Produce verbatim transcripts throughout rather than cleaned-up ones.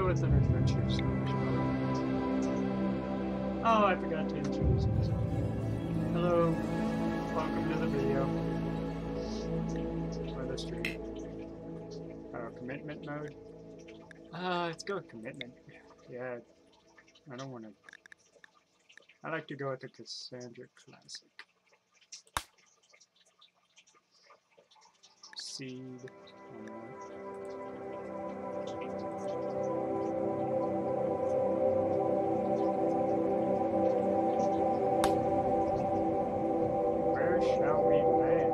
with an adventure story. Oh, I forgot to introduce myself. Hello, welcome to the video. Or the stream. Uh, commitment mode. Uh, let's go with commitment. Yeah, I don't want to. I like to go with the Cassandra Classic. Seed. Where shall we land?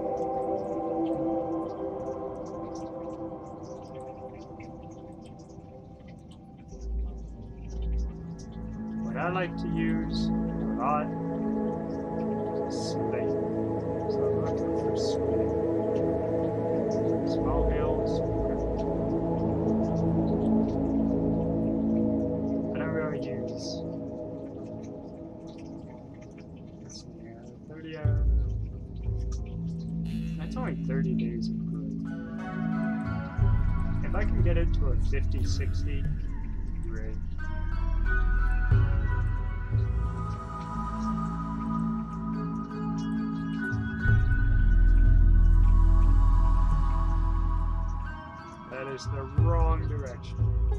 What I like to use a lot is slate. So I'm looking for slate. Small hills. I don't really use. Let's see, uh, thirty hours. That's only thirty days of growth. If I can get it to a fifty sixty, great. That is the wrong direction.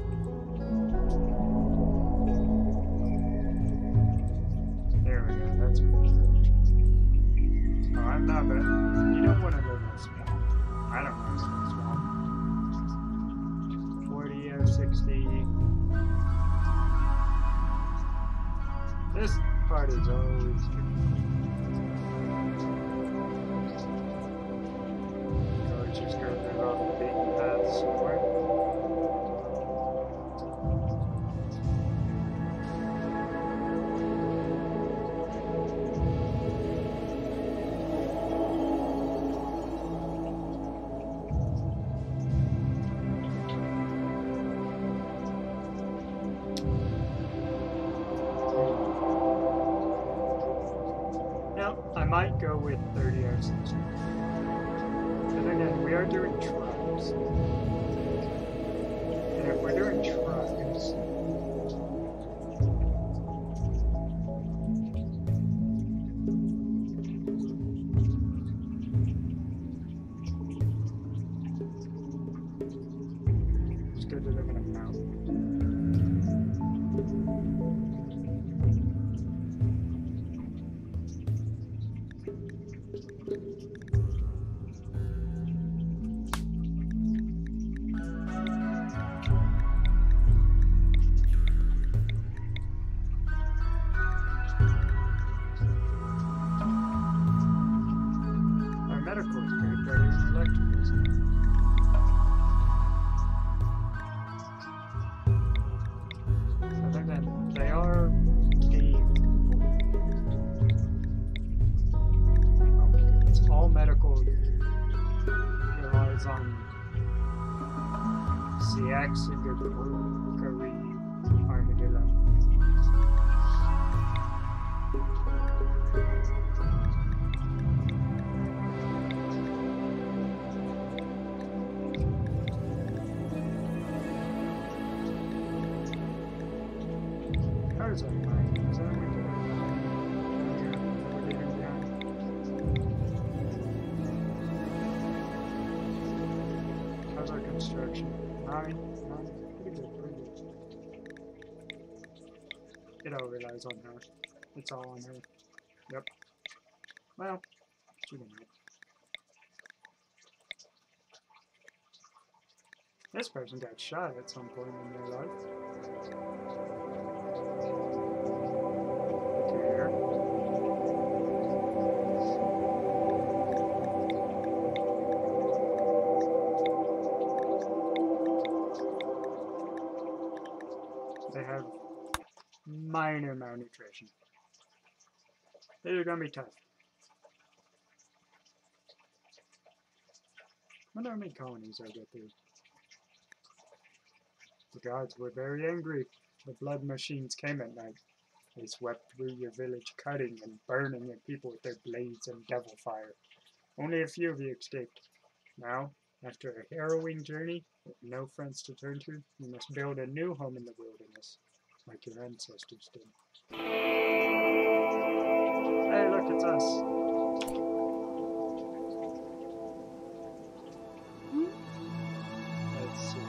There we go, that's the direction. Oh, I'm not bad. You don't want to live in a swamp. I don't want to live in a swamp. forty or sixty. This part is always good. Just go there off the beaten path somewhere. Now, I might go with thirty or sixty. And again, we are doing tribes. And if we're doing tribes, it's good to live in a mountain. Medical is great, but even electrical is good. Other than they are cave. Okay, it's all medical relies on Siaxigakari Armadillo. Is that mine? Is that what we did? How's our construction? Nine? Nine? Pretty good, pretty good. It all relies on her. It's all on her. Yep. Well, she can help. This person got shot at some point in their life. They have minor malnutrition. They're gonna be tough. I wonder how many colonies I get through. The gods were very angry. The blood machines came at night. They swept through your village, cutting and burning your people with their blades and devil fire. Only a few of you escaped. Now, After a harrowing journey with no friends to turn to, you must build a new home in the wilderness, like your ancestors did. Hey, look, it's us. Let's see.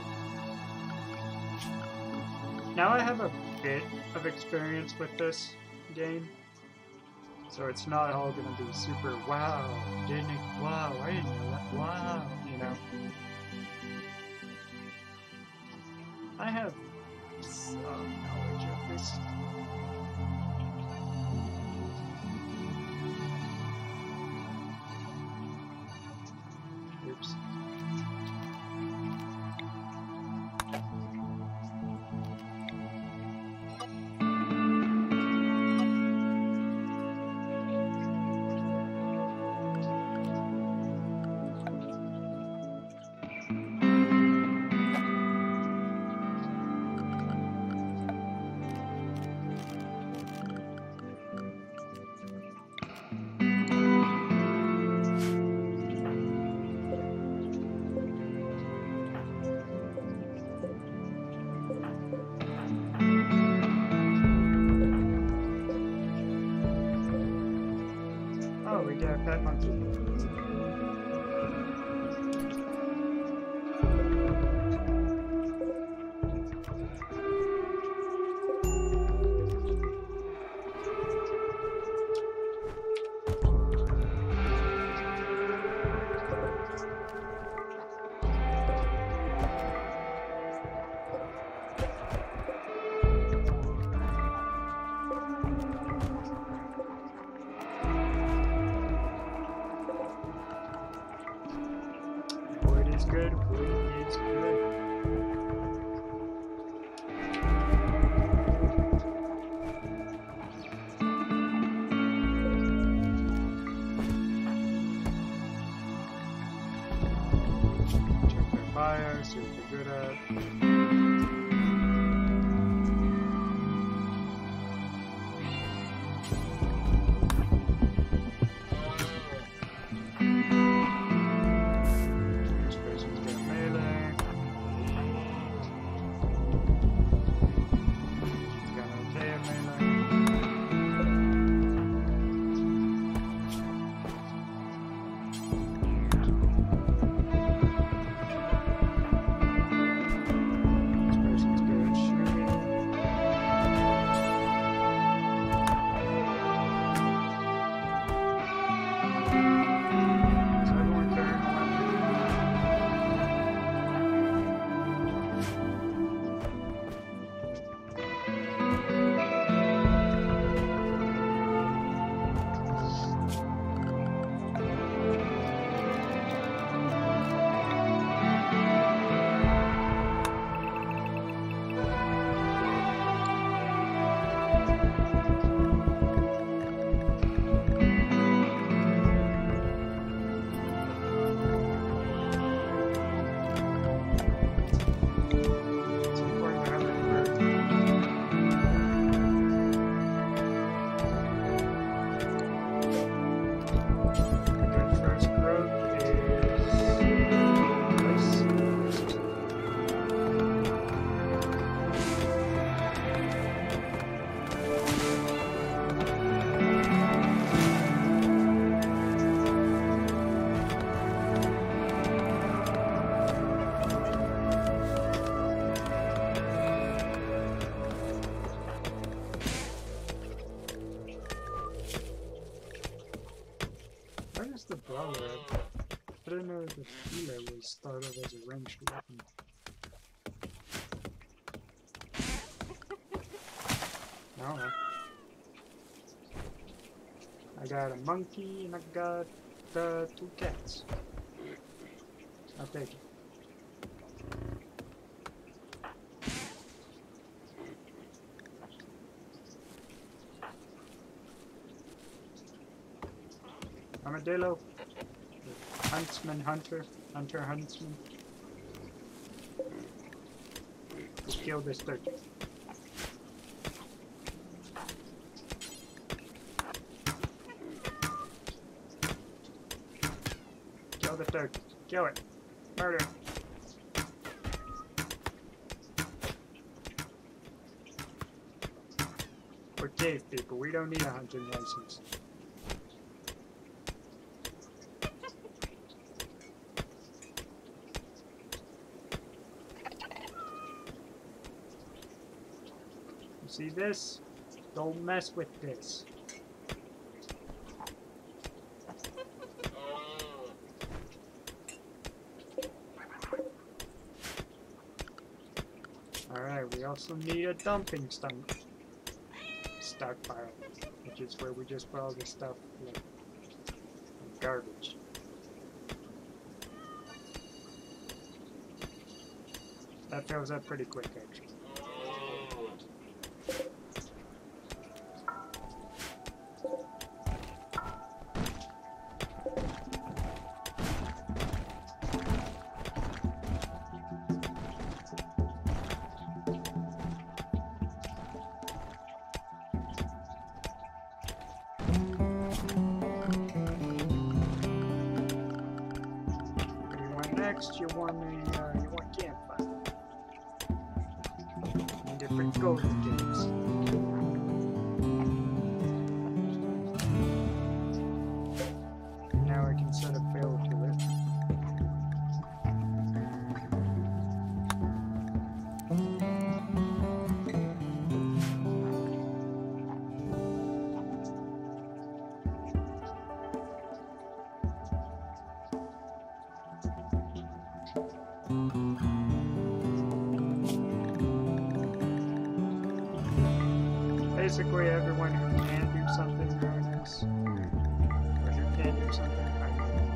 Now I have a bit of experience with this game, so it's not all gonna be super wow, didn't it? Wow, I didn't know that. Wow, you know. I have some knowledge of this. Oops. Oh, we got a pet monkey. Wood is good, wood is good. Check their fire, see what they're good at. This person's got melee. She's got okay at melee. This person's good at shooting. Is everyone carrying a weapon? It's important to have an alert. A good first growth is rice. Where is the brawler at? I didn't know the healer was started as a ranged weapon. No, no. I got a monkey and I got uh, two cats. I'll take it. Armadillo. Huntsman, hunter, hunter, huntsman. Let's kill this turkey. Kill the turkey. Kill it. Murder. We're cave people. We don't need a hunting license. You see this? Don't mess with this. Alright, we also need a dumping stump. Stockpile, which is where we just put all this stuff, like garbage. That fills up pretty quick, actually. Next, you want a uh, you want campfire and different golden games. Now I can set a bill to it. Basically, everyone who can do something doing this, or who can do something, I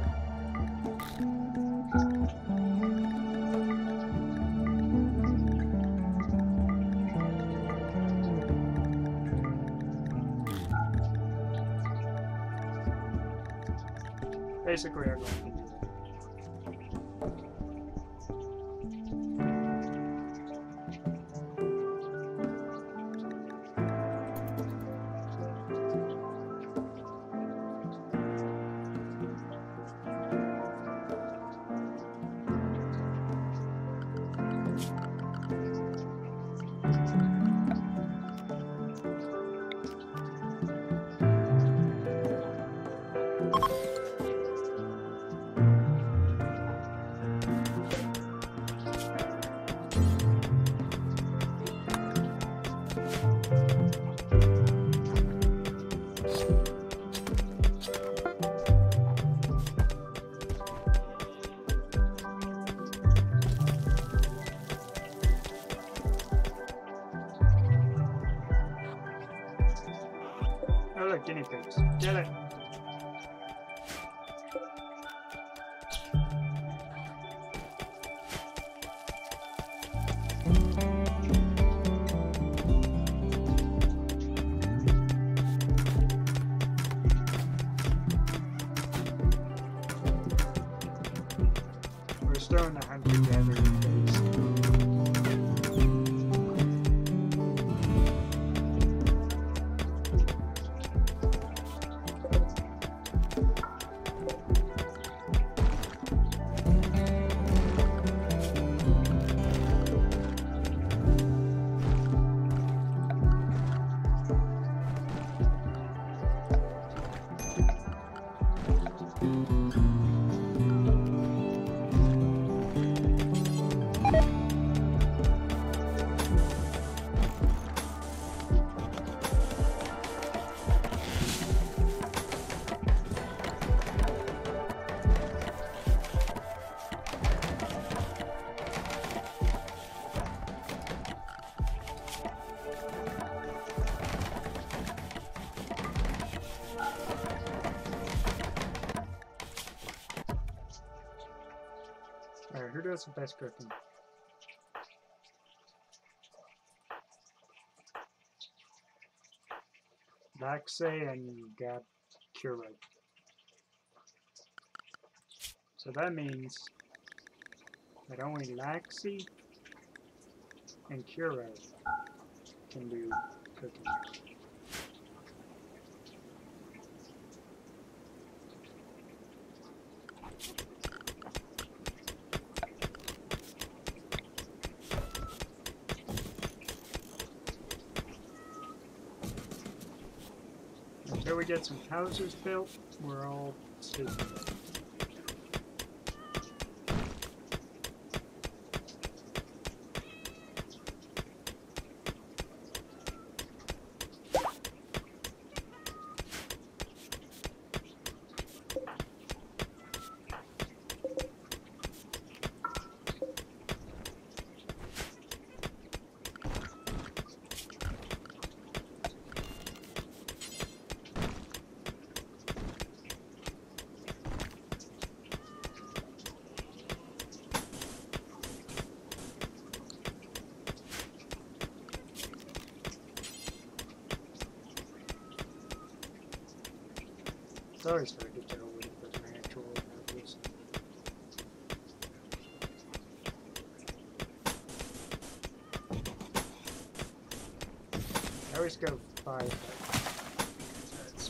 know. Basically, everyone can do that. Oh look, guinea pigs. Get it! We're still in the hunter-gathering phase. Alright, who does the best cooking? Laxay and you got Keurig. So that means that only Laxay and Keurig can do cooking. Until we get some houses built, we're all sleeping. It's always hard to tell when it doesn't actually have this. I always go five. That's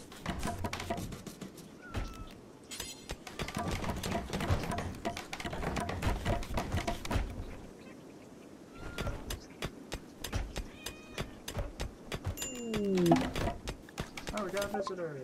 oh, we got a visitor.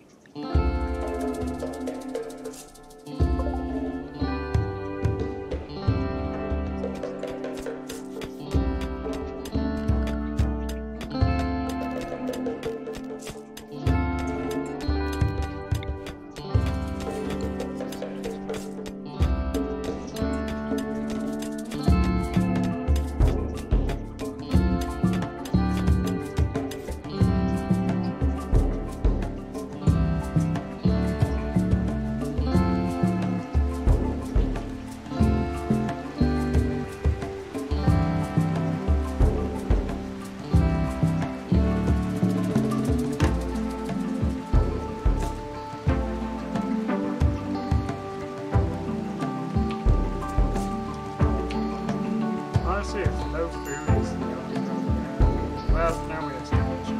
Honestly, if no food is the only problem we have. Well, now we have storage.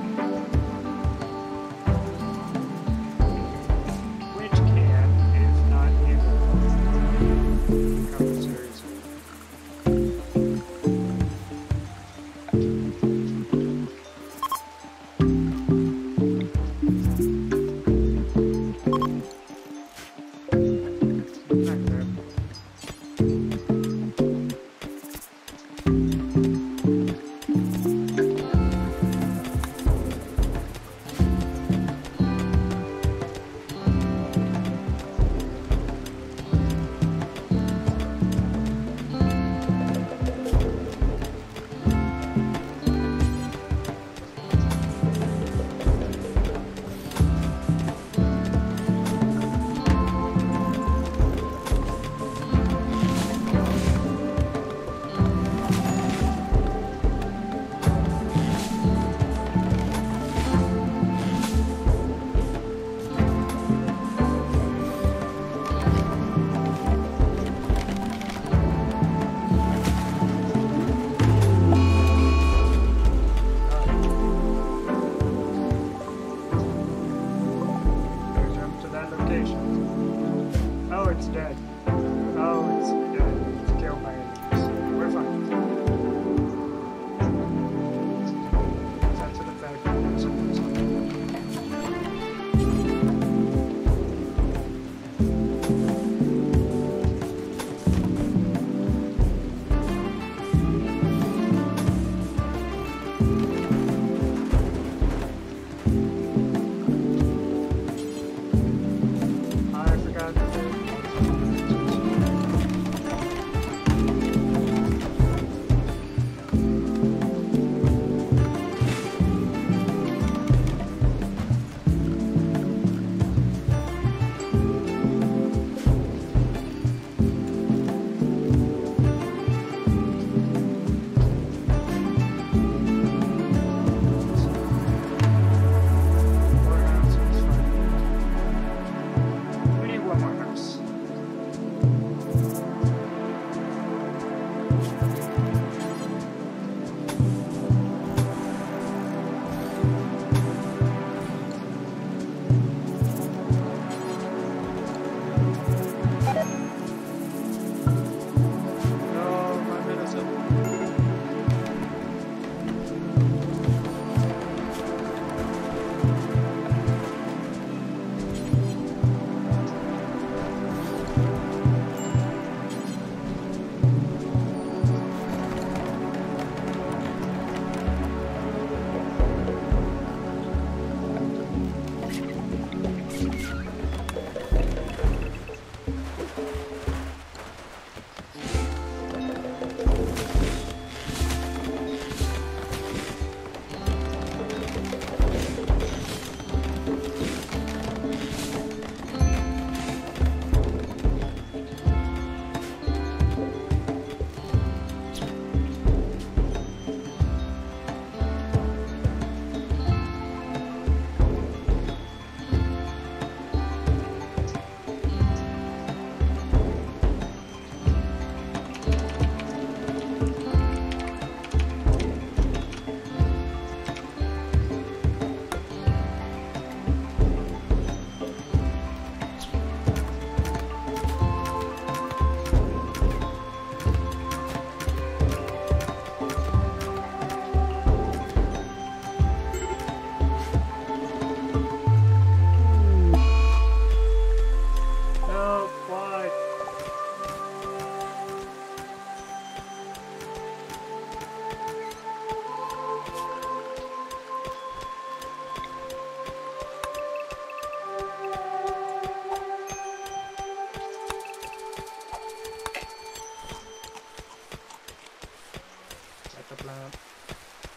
Which can, if not handled, become serious.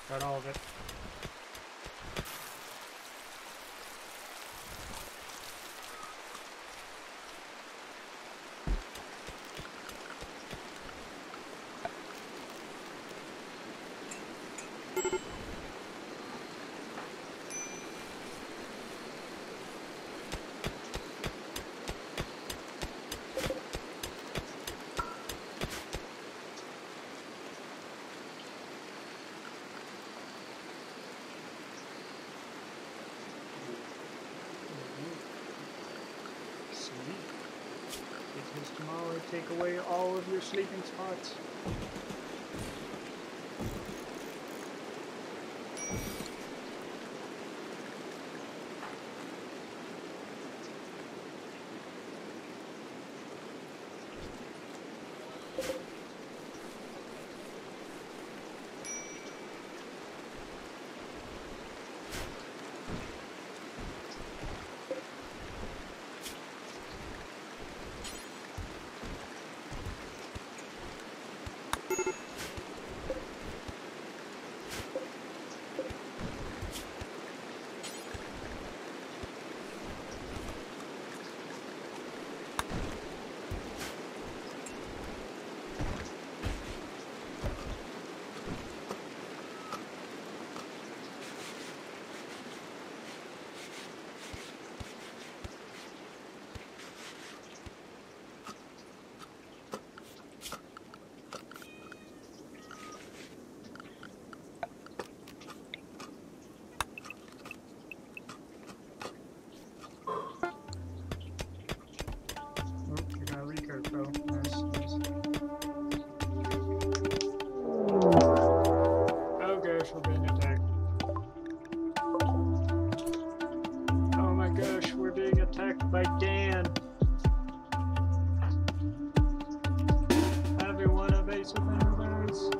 Got all of it. Because tomorrow I take away all of your sleeping spots. By Dan. Everyone evasive maneuvers.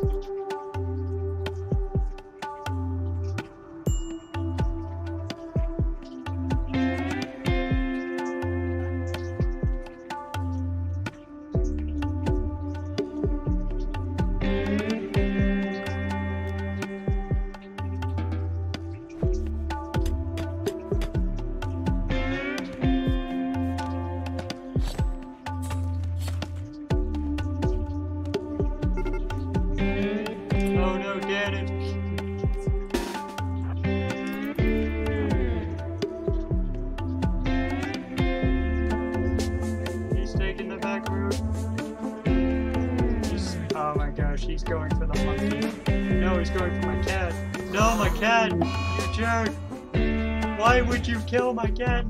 He's going for the monkey. No, he's going for my cat. No, my cat! You jerk! Why would you kill my cat?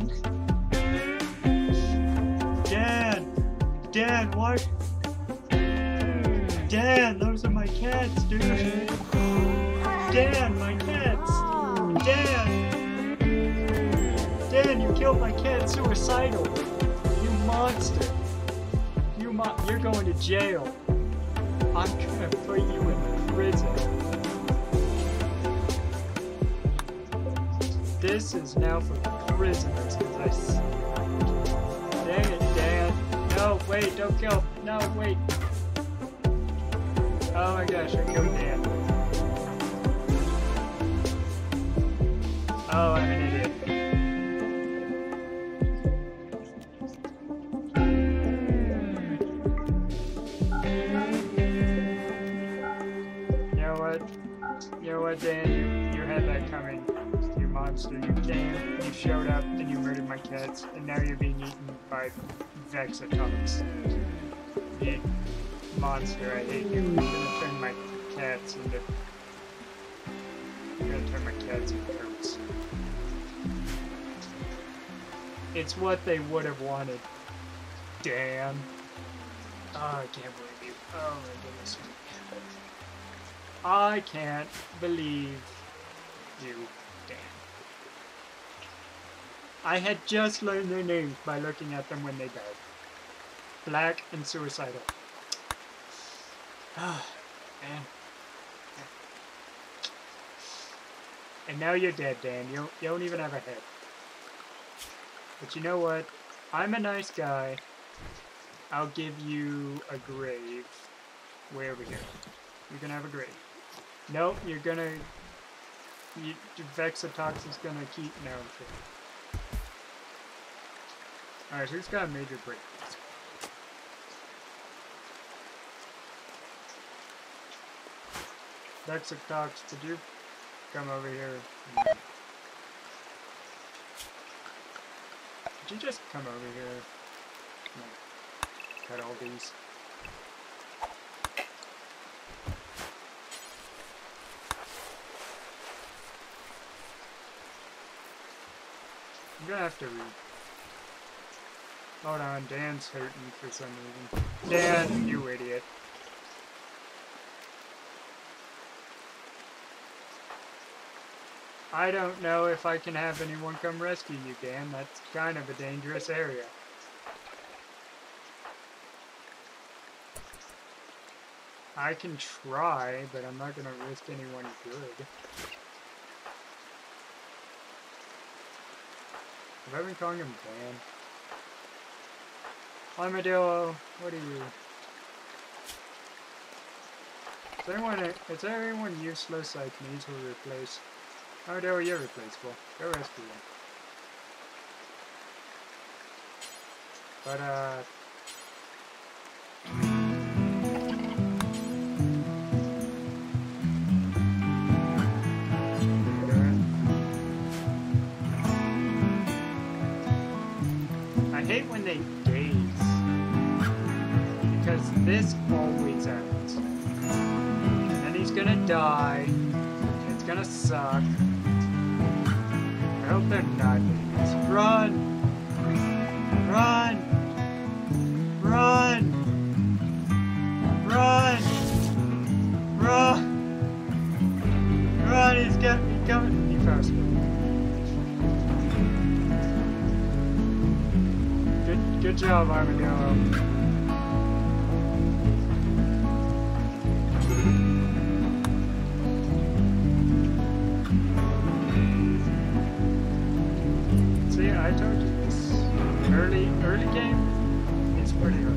Dan! Dan, what? Dan, those are my cats, dude! Dan, my cats! Dan! Dan, you killed my cat suicidal! You monster! You mo- you're going to jail! I'm gonna put you in prison. This is now for prisoners, because I s- Dang it, Dan. No, wait, don't kill. No, wait. Oh my gosh, I killed Dan. Oh, I'm an idiot. You know what, Dan? You, you had that coming. You monster. You came, you showed up, and you murdered my cats, and now you're being eaten by Vexatops. You monster, I hate you. You're gonna turn my cats into... You're gonna turn my cats into goats. It's what they would have wanted. Dan. Oh, I can't believe you. Oh my goodness. I can't believe you, Dan. I had just learned their names by looking at them when they died. Black and Suicidal. Ah, man. And now you're dead, Dan. You don't, you don't even have a head. But you know what? I'm a nice guy. I'll give you a grave. Way over here. You can have a grave. Nope, you're gonna... You, Vexatox is gonna keep... No, okay. Alright, who's got a major break? Vexatox, could you come over here? Could you just come over here? Cut all these. I'm gonna have to read. Hold on, Dan's hurting for some reason. Dan, you idiot. I don't know if I can have anyone come rescue you, Dan. That's kind of a dangerous area. I can try, but I'm not gonna risk anyone good. Have I been calling him Dan? Armadillo, what are you? Is anyone, is everyone useless like me to replace? Armadillo, you're replaceable. Go rescue him. But, uh... I hate when they gaze. Because this always happens. And then he's gonna die. It's gonna suck. I hope they're not idiots. Run! Run! Run! Run! Run! Run! He's got me coming. He found me. Good, good job, Armadillo. I told you this early early game is pretty hard.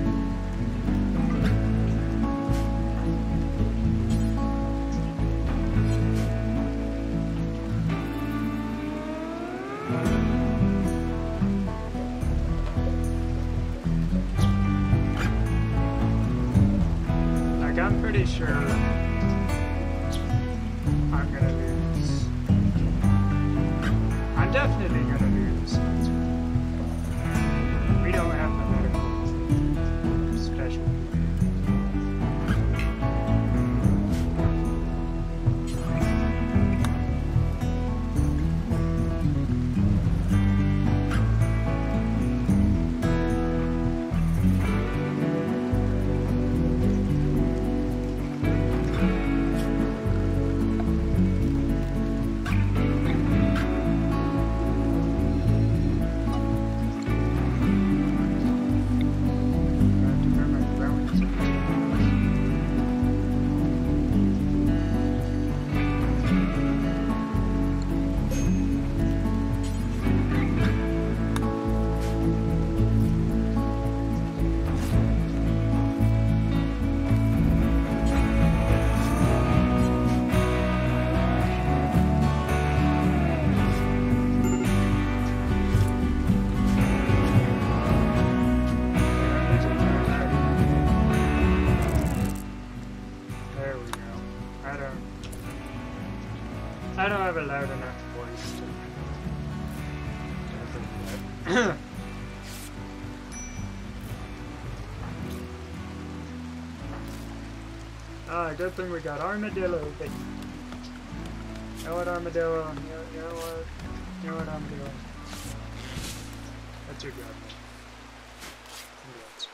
Like I'm pretty sure I'm gonna lose. I'm definitely gonna lose. We don't have the medical special. I don't have a loud enough voice to do that. Ah, good thing we got Armadillo. But you know what, Armadillo? You know, you know what? You know what, Armadillo? That's your job. Congrats.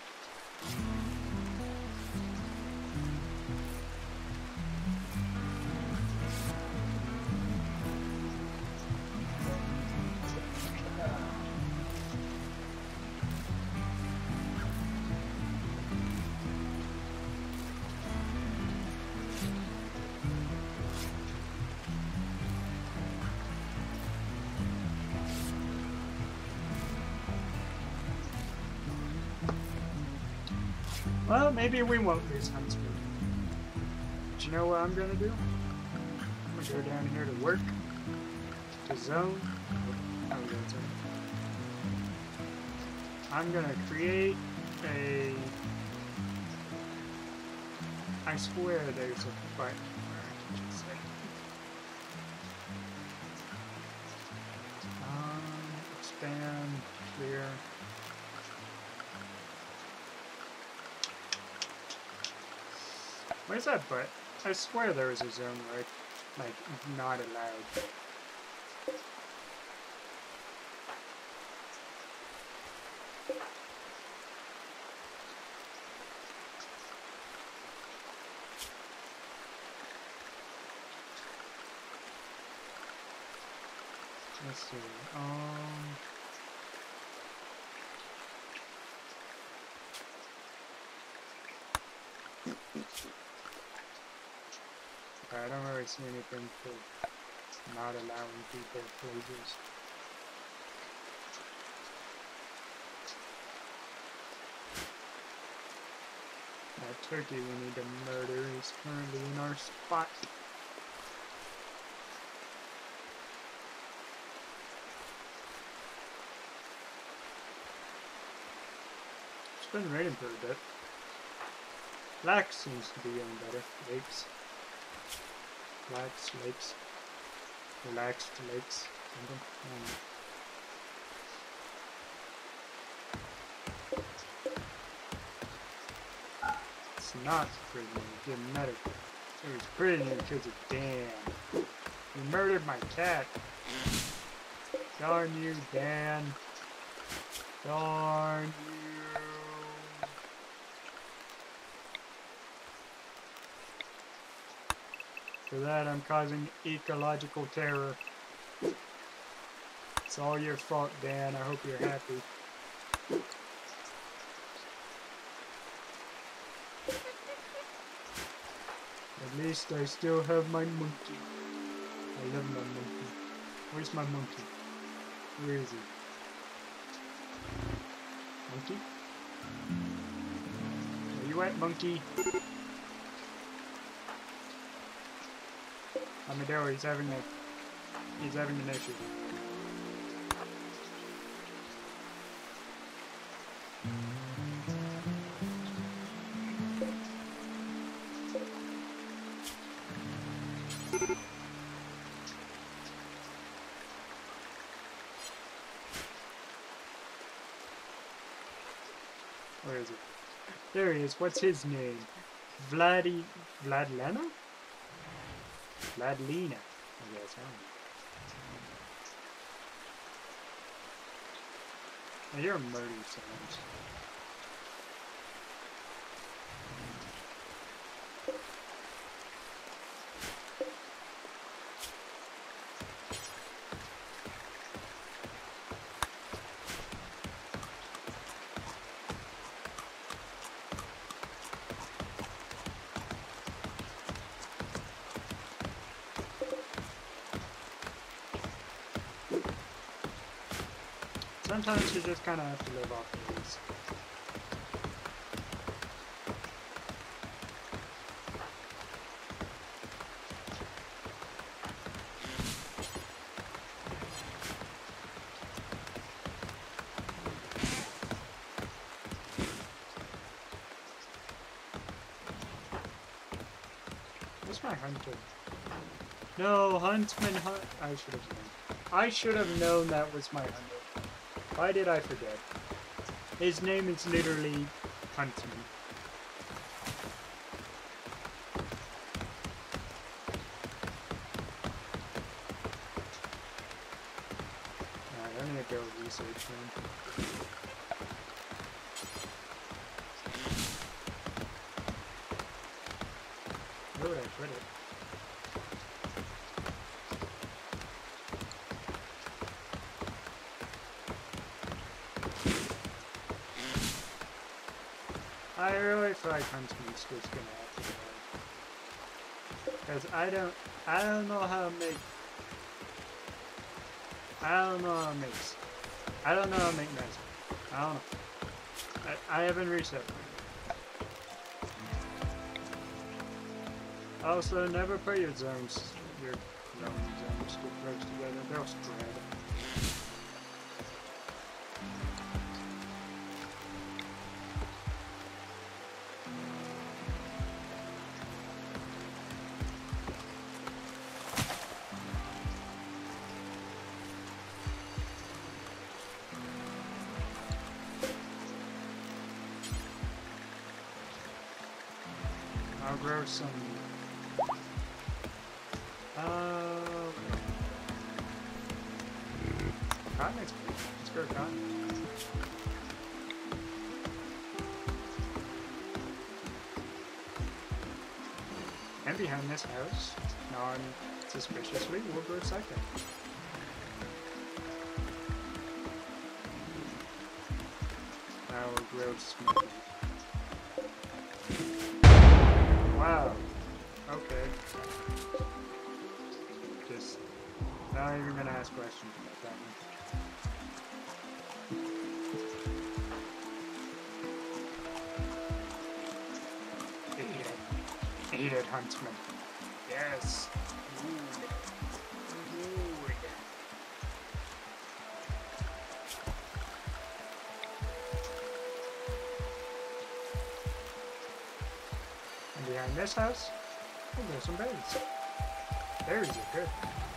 Well, maybe we won't lose Huntsman. G You know what I'm gonna do? I'm gonna go down here to work, to zone. Oh, yeah, zone. I'm gonna create a. I swear there's a button where I can just say. Um, expand, clear. Where's that button? I swear there was a zone where I, like, not allowed. Let's see. Um. I don't really see anything for not allowing people places. That turkey we need to murder is currently in our spot. It's been raining for a bit. Lax seems to be getting better. Lakes. Lax, lakes. Relaxed lakes. Something. I don't know. It's not pretty new. It didn't matter. It was pretty new because of Dan. You murdered my cat. Darn you, Dan. Darn you. For that, I'm causing ecological terror. It's all your fault, Dan. I hope you're happy. At least I still have my monkey. I love my monkey. Where's my monkey? Where is he? Monkey? Where you at, monkey? Amadeo, he's having a he's having an issue. Where is it? There he is. What's his name? Vladi Vladlena? Vladlena, I guess, I don't know. I hear murder sounds. Sometimes you just kind of have to live off of these. What's my hunter? No, huntsman hunt. I should have known. I should have known that was my hunter. Why did I forget? His name is literally Huntsman. Alright, I'm gonna go research him. Where would I put it? I really feel like Huntsman's just gonna have to go. Because I don't, I don't know how to make, I don't know how to make, I don't know how to make medicine. I don't know. I, I haven't researched it. Also, never put your zones, your clone zones too close together. They'll spread. I'll grow some. Uh, cotton is good. Let's grow cotton. And behind this house, non-suspiciously, we'll grow second. Now we'll grow smoke. Wow. Okay. Just not even gonna ask questions about that one. Eat it. Eat it, huntsman. Yes. Good. Good. And behind this house, we'll grow some berries. Berries are good.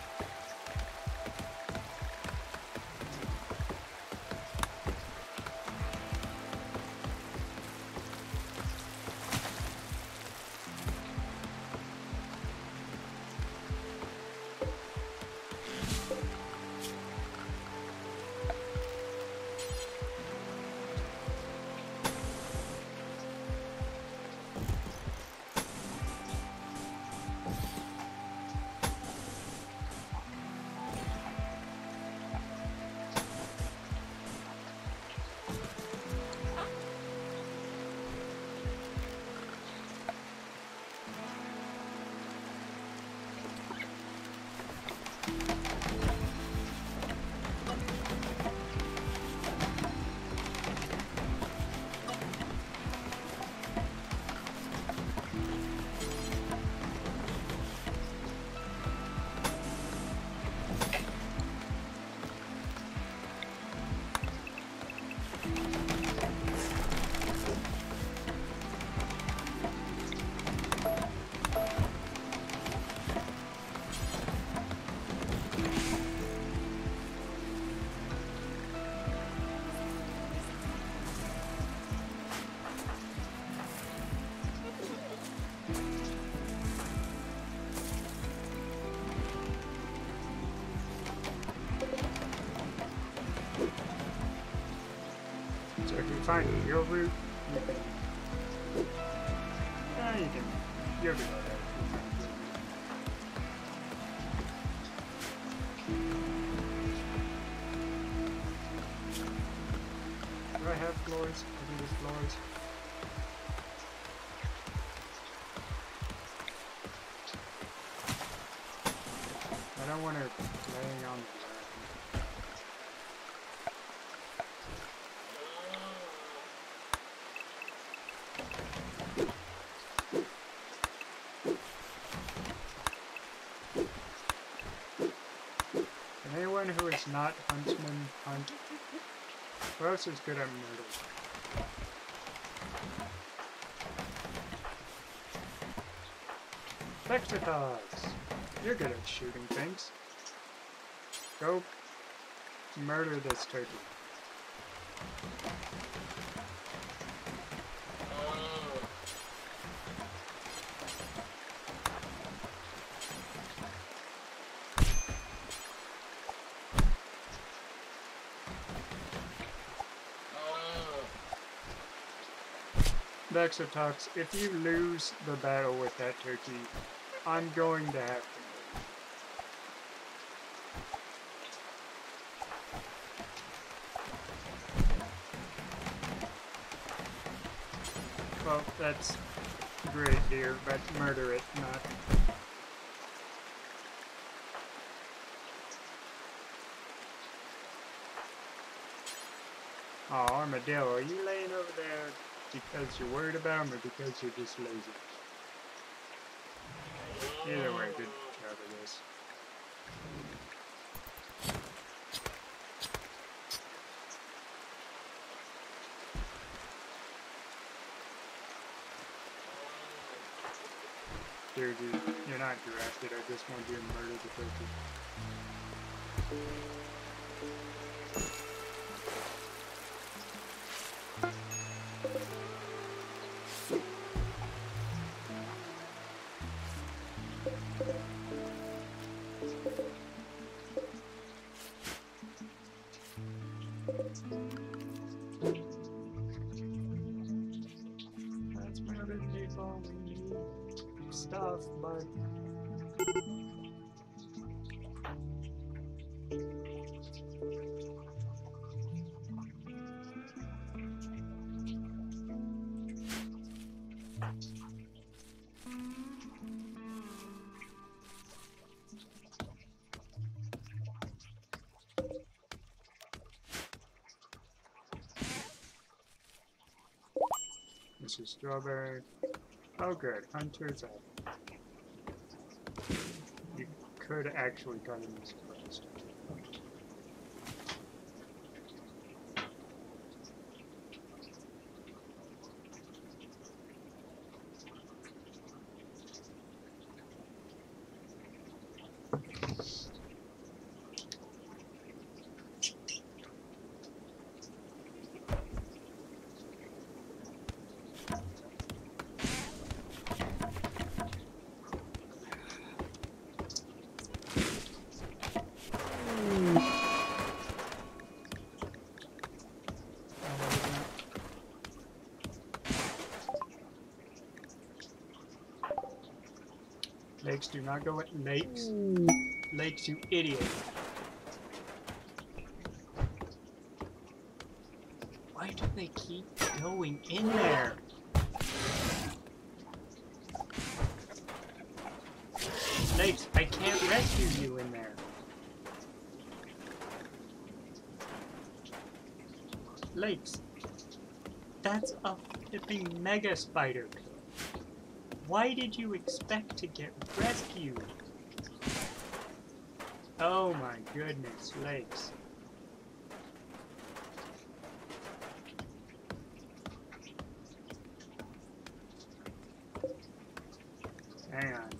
So if you find your route, you can. Yeah, you can. You'll be alright if you find your route. Do I have floors? I do these floors. I don't want her laying on the ground. Anyone who is not huntsman hunt. Who else is good at murder? Spectacles! You're good at shooting things. Go murder this turkey. Vexotox, if you lose the battle with that turkey, I'm going to have to move. Well, that's great, dear, but murder it, not... Oh, Armadillo, are you laying over there because you're worried about him or because you're just lazy? Either way, good job of this. Dude, you, you're not drafted. I just want you to murder the turkey. That's murdered people. We need stuff, but this is strawberry. Oh good, hunters up. You could actually got in this first. Lakes, do not go at lakes. Lakes, you idiot. Why do they keep going in there? Lakes, I can't rescue you in there. Lakes, that's a flipping mega spider. Why did you expect to get rescued? Oh my goodness, Lakes. Hang on.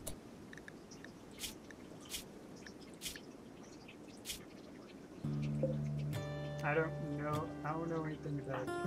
I don't know. I don't know anything about it.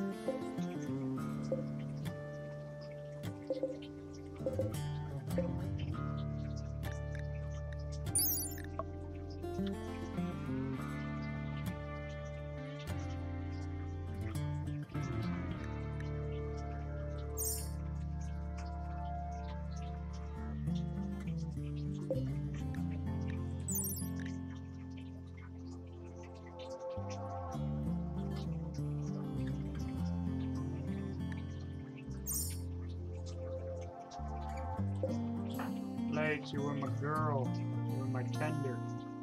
Lakes, you were my girl. You were my tender.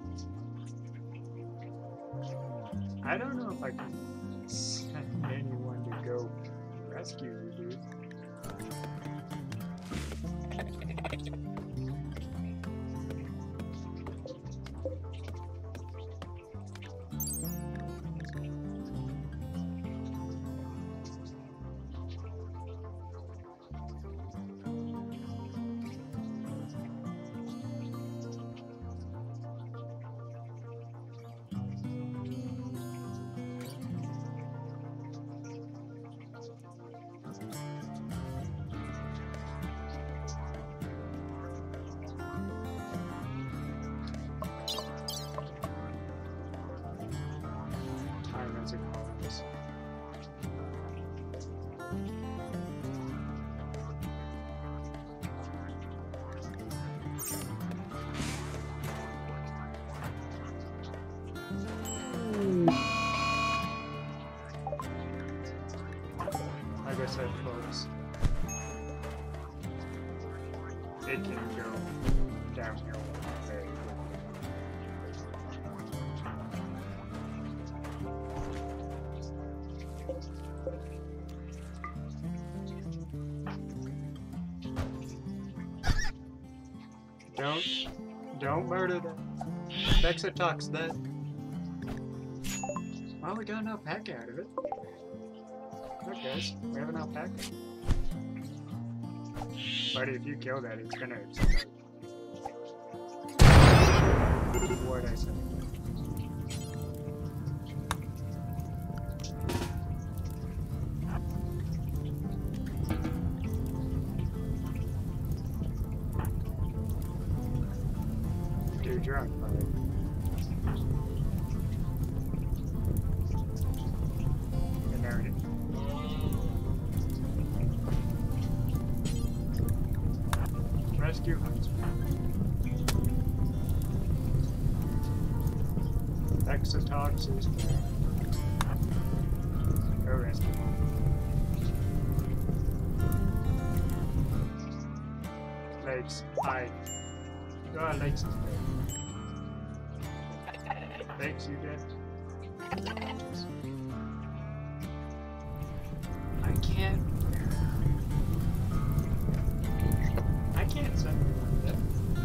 I don't know if I can send anyone to go rescue you, dude. Like I said, folks, it can go downhill very quickly. Don't, don't murder them. Vexitox that. Well, we got an alpaca out of it. Look guys, we have an alpaca. But if you kill that, it's gonna explode. What I said. Dude, you're on fire. And there it is. Rescue huntsman. Vexitox is there. Go rescue him. Lakes. I. Oh, Lakes is dead. Lakes, you dead? I can't. I can't send anyone dead.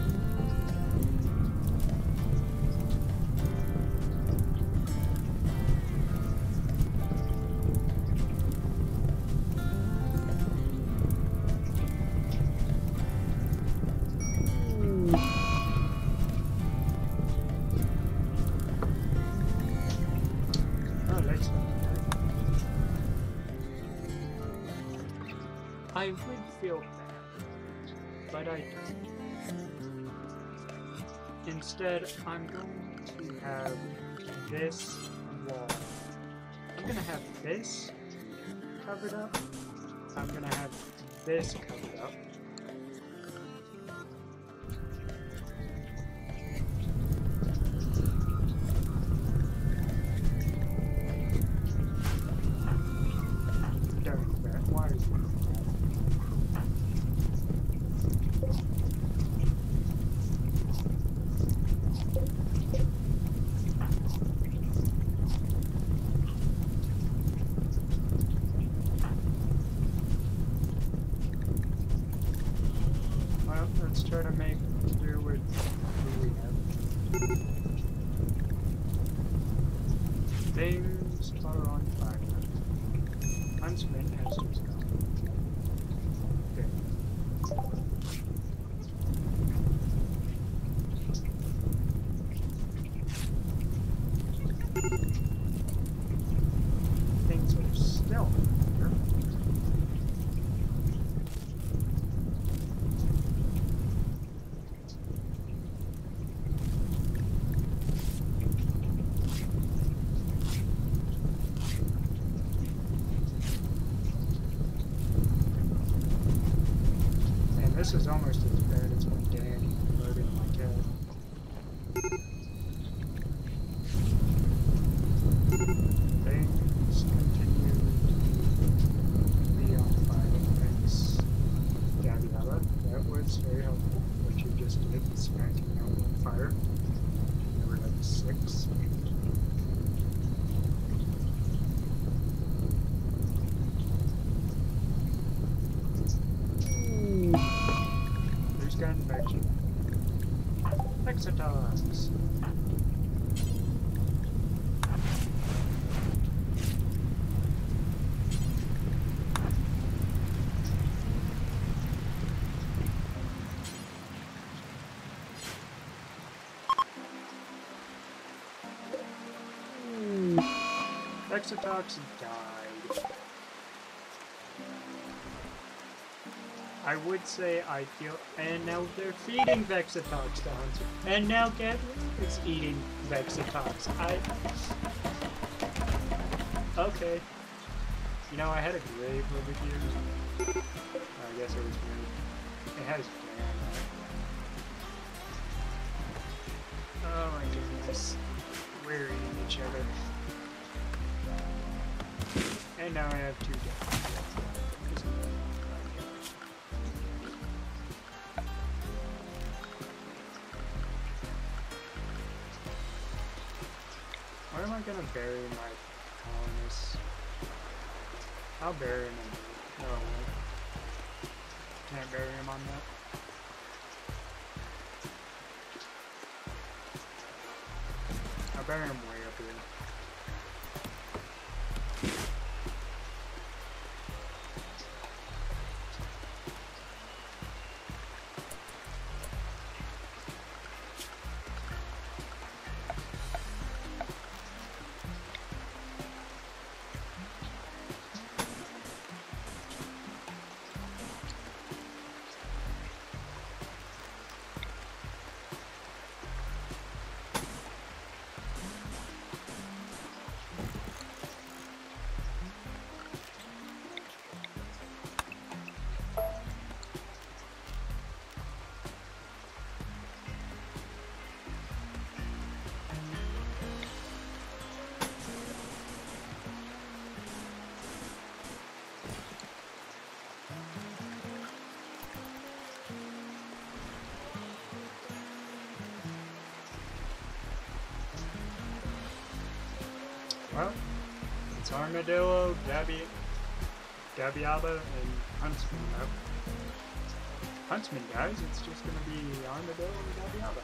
I would feel bad, but I don't. Instead, I'm going to have this wall. I'm gonna have this covered up. I'm gonna have this covered up. Don't that. Why is it? Let's try to make do with who we have. Things are on fire. Huntsman has just gone. Okay. Things are still on fire. This is almost as bad as when Danny murdered my cat. Things continue to be on fire. Thanks, Gabriella. That was very helpful. What you just did, smacking them on fire. There were like six. Gun infection. Vexitox. Vexitox died. I would say I feel, and now they're feeding Vexitox to Hunter, and now Gabriel is eating Vexitox. I, okay. You know, I had a grave over here. I guess it was me. It has jam. Oh my goodness. We're eating each other. And now I have two deaths. Where am I gonna bury my colonists? I'll bury him in there. No, can't bury him on that. berm way up here. Well, it's Armadillo, Gabby, Gabiaba, and Huntsman up. Huntsman, guys, it's just gonna be Armadillo and Gabiaba.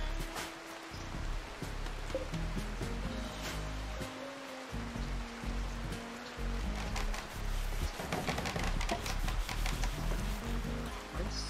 Nice.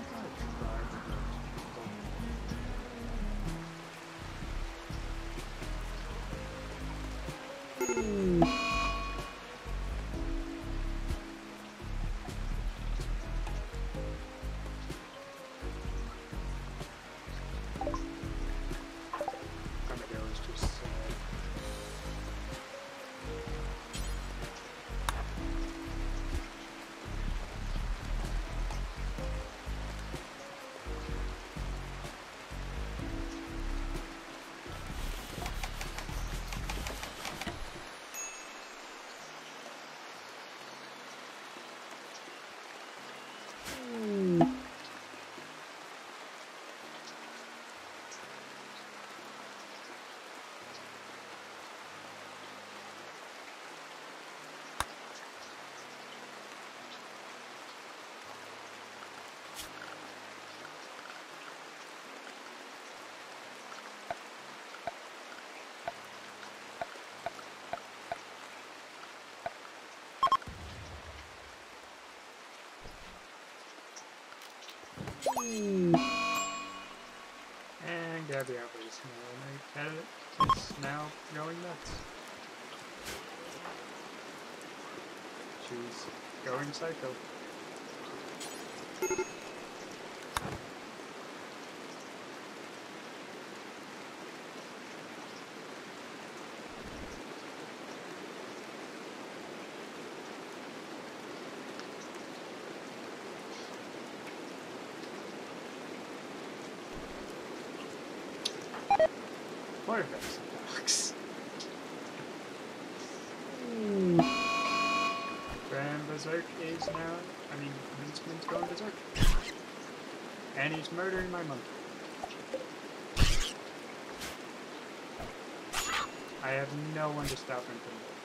And Gabrielle is now, is now going nuts. She's going psycho. Poor Vexen Fox. Grand Berserk is now, I mean, Huntsman's going berserk. And he's murdering my monkey. I have no one to stop him from it.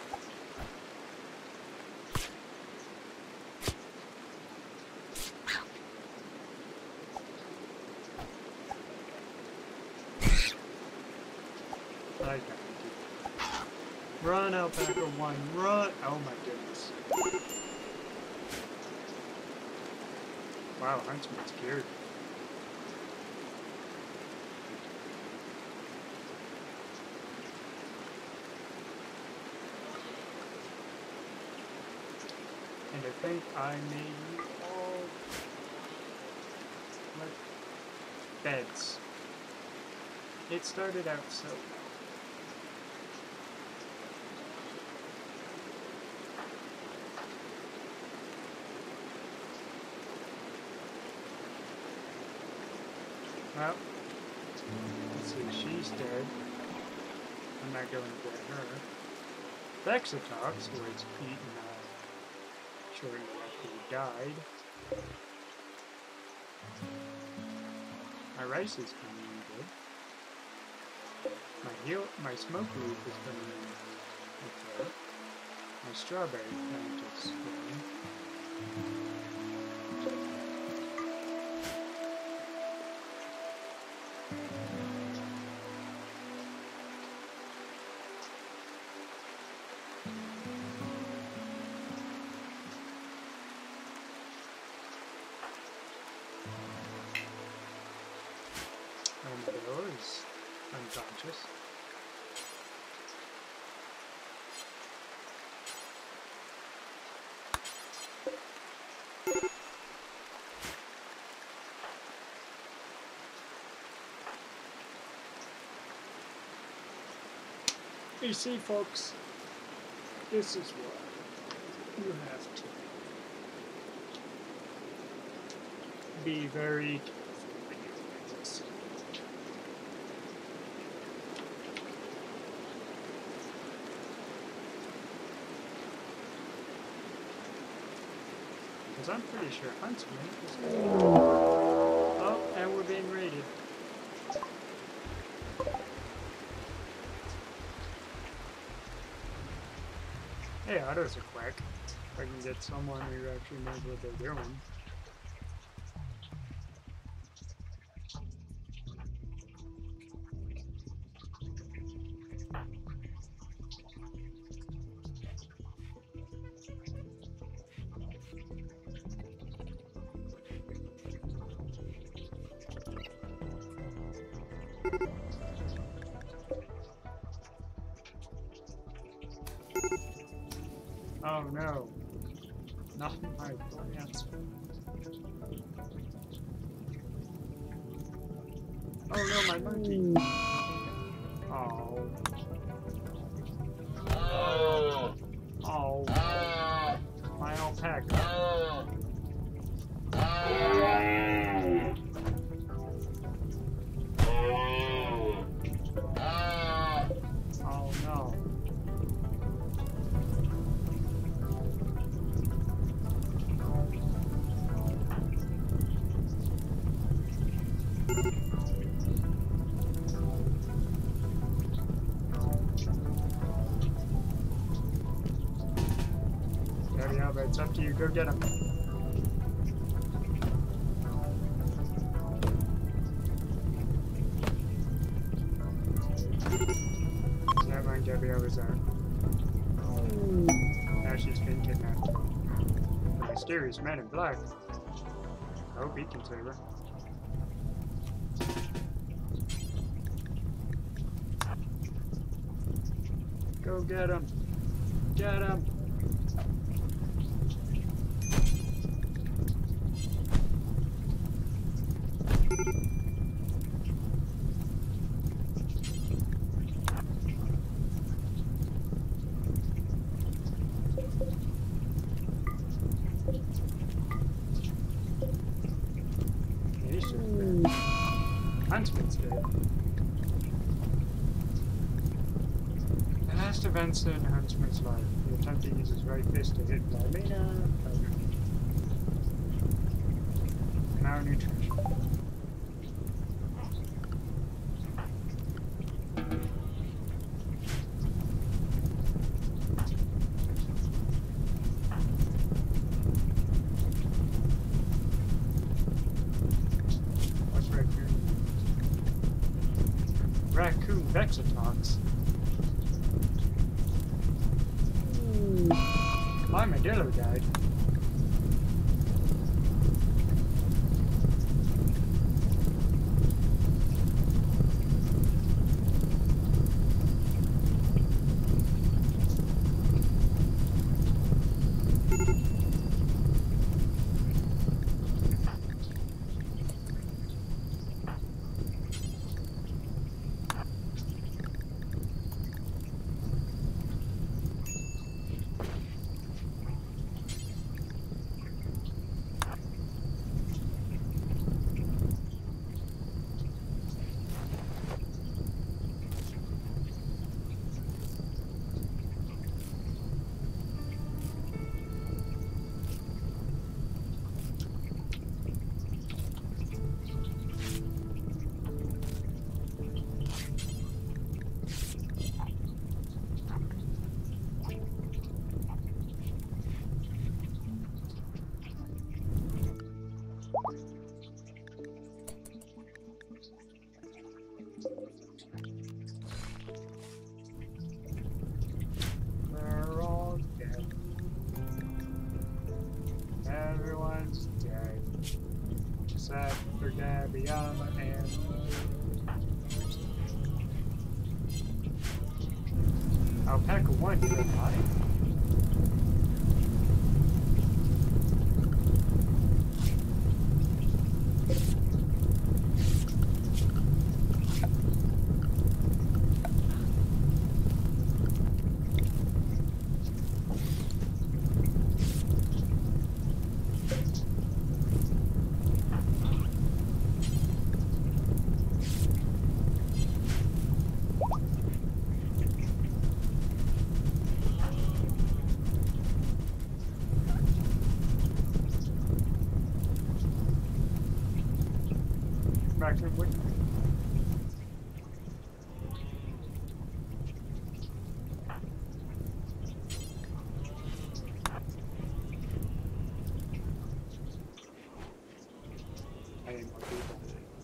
I can't do. Run, Alpaca one, run! Oh my goodness. Wow, Huntsman's scared. And I think I made you all like beds. It started out so. Well, let's see, she's dead. I'm not going to get her. Vexatox, who is Pete and I shortly after he died. My rice is coming in good. My heal, my smoke leaf is coming in okay. My strawberry plant is growing. unconscious. You see, folks, this is why you have to be very careful when you do this. Because I'm pretty sure Huntsman is... Oh, and we're being raided. Hey, Otto's a quack. If I can get someone who actually knows what they're doing. Oh no, not my plants. Oh no, my monkey. Oh. Oh. My alpaca. Oh no. Yeah, but it's up to you. Go get him. Never mind, Debbie, I was there. Now she's been kidnapped. The mysterious man in black. I hope he can save her. Go get him. Get him. Huntsman's dead. The last events in Huntsman's life. The attempt to use his right fist to hit Blamina. Malnutrition. Raccoon Vexitox. My Armadillo died. They're all dead. Everyone's dead. Except for Dabiama and... Alpaca one, you're alive? Back in with I need more people.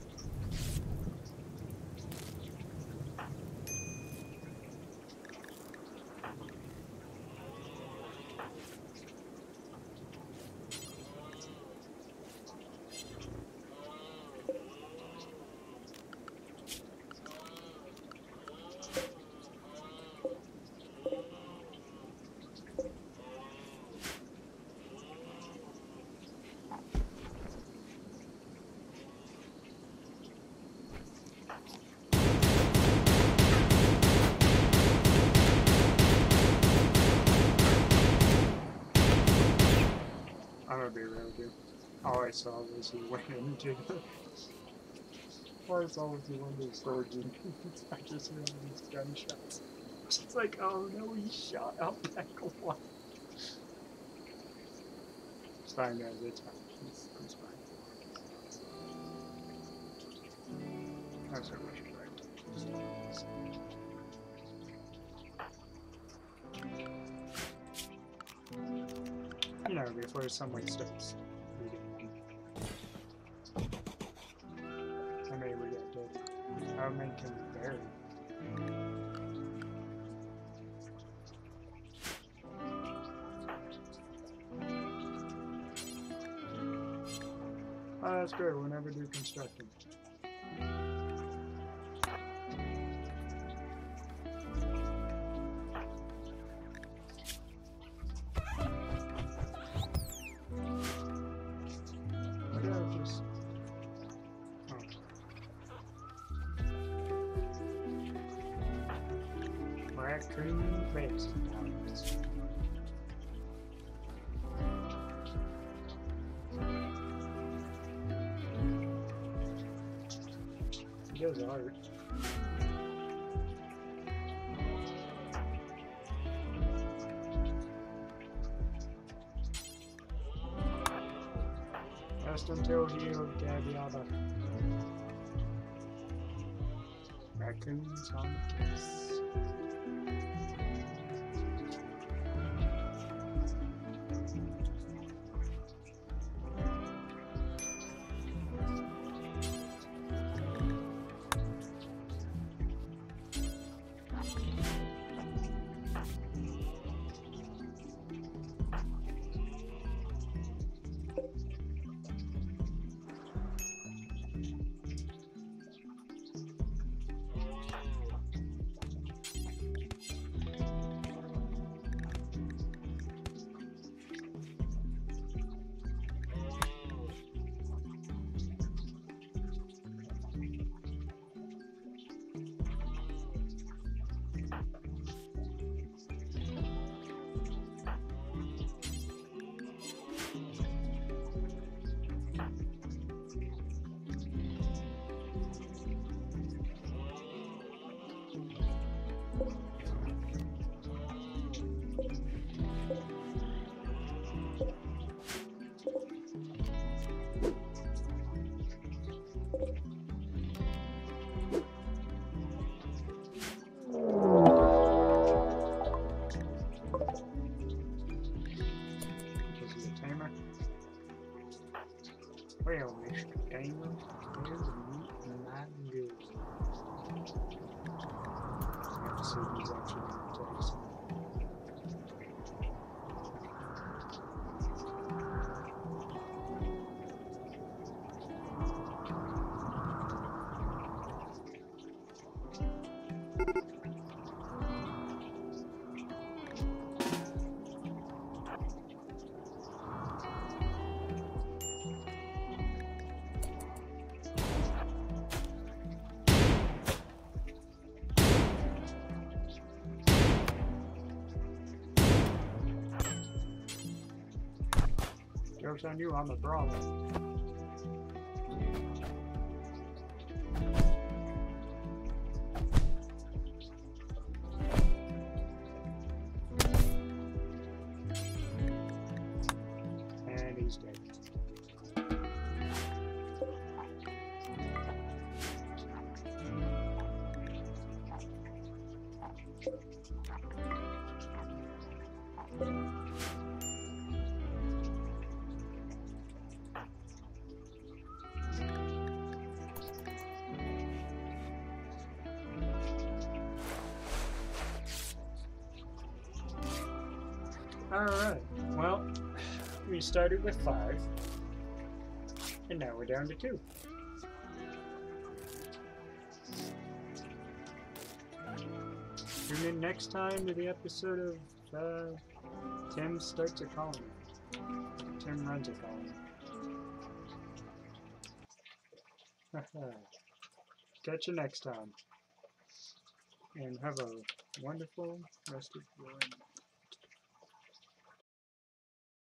I'm gonna be real with you. All I saw was he went into the. All I saw was he went into the storage unit. I just heard these gunshots. It's like, oh no, he shot Alpaca one. It's fine, guys. It's fine. It's, it's fine. That's what we should write. You know, before someone starts reading. How many we got dead? How many can we bury? Oh, that's great. We'll never do construction. Just oh. Raccoon face. He does art. Rest until healed, Gabiaba. Raccoons on the case. Well, Mister Gamer, there's meat not good. I have to see if he's actually going to taste. Joke's on you, I'm a brawler. And he's dead. Alright, well, we started with five, and now we're down to two. Tune in next time to the episode of uh, Tim Starts a Colony. Tim Runs a Colony. Catch you next time. And have a wonderful rest of your night.